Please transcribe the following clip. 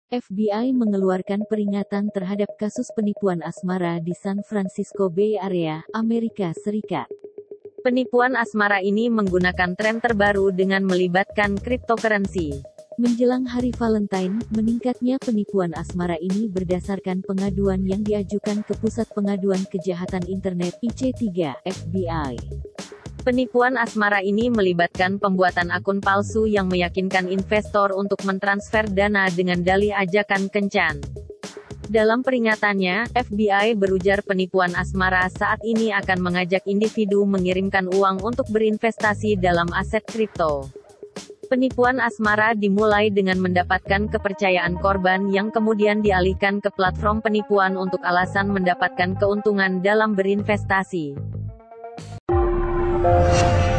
FBI mengeluarkan peringatan terhadap kasus penipuan asmara di San Francisco Bay Area, Amerika Serikat. Penipuan asmara ini menggunakan tren terbaru dengan melibatkan cryptocurrency. Menjelang Hari Valentine, meningkatnya penipuan asmara ini berdasarkan pengaduan yang diajukan ke Pusat Pengaduan Kejahatan Internet (IC3), FBI. Penipuan asmara ini melibatkan pembuatan akun palsu yang meyakinkan investor untuk mentransfer dana dengan dalih ajakan kencan. Dalam peringatannya, FBI berujar penipuan asmara saat ini akan mengajak individu mengirimkan uang untuk berinvestasi dalam aset kripto. Penipuan asmara dimulai dengan mendapatkan kepercayaan korban yang kemudian dialihkan ke platform penipuan untuk alasan mendapatkan keuntungan dalam berinvestasi.